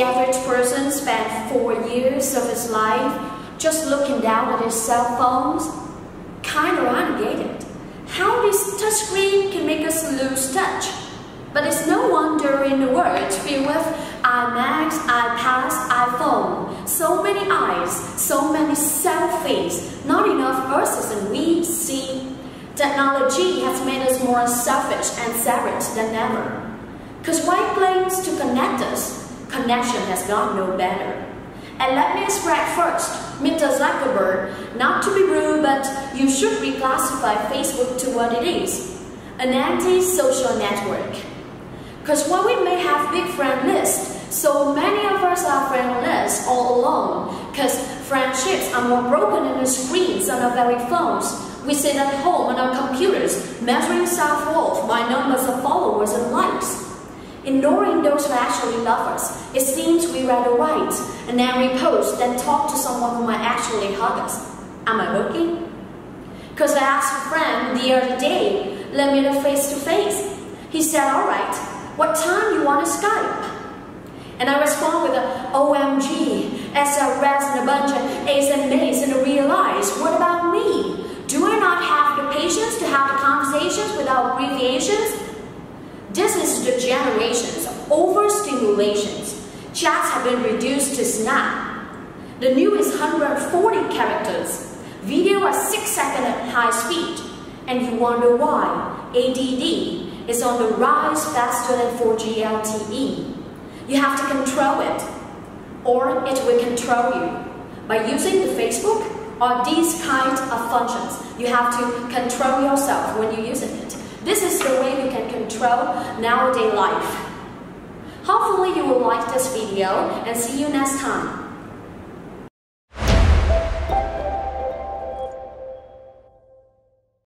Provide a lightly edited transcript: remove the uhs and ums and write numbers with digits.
the average person spends 4 years of his life just looking down at his cell phones? Kind of ungated. How this touchscreen can make us lose touch. But it's no wonder in a world filled with iMacs, iPads, iPhone, so many eyes, so many selfies, not enough U's and we see. Technology has made us more selfish and savage than ever. Because while claims to connect us, connection has got no better. And let me express first, Mr. Zuckerberg, not to be rude, but you should reclassify Facebook to what it is, an anti-social network. Because while we may have big friend lists, so many of us are friendless all alone, because friendships are more broken than the screens on our very phones. We sit at home on our computers, measuring self-worth by numbers of followers and likes. Ignoring those who actually love us, it seems we rather write and then repost than talk to someone who might actually hug us. Am I looking? Because I asked a friend the other day, let me meet face-to-face. He said, alright, what time you want to Skype? And I respond with a OMG, as I rest in a bunch of A's and B's and I realize, what about me? Do I not have the patience to have the conversations without abbreviations? This is the generations of overstimulations. Chats have been reduced to snap. The new is 140 characters. Video at 6-second at high speed. And you wonder why ADD is on the rise faster than 4G LTE. You have to control it, or it will control you. By using the Facebook or these kinds of functions, you have to control yourself when you're using it. This is the way you can control nowadays life. Hopefully you will like this video and see you next time.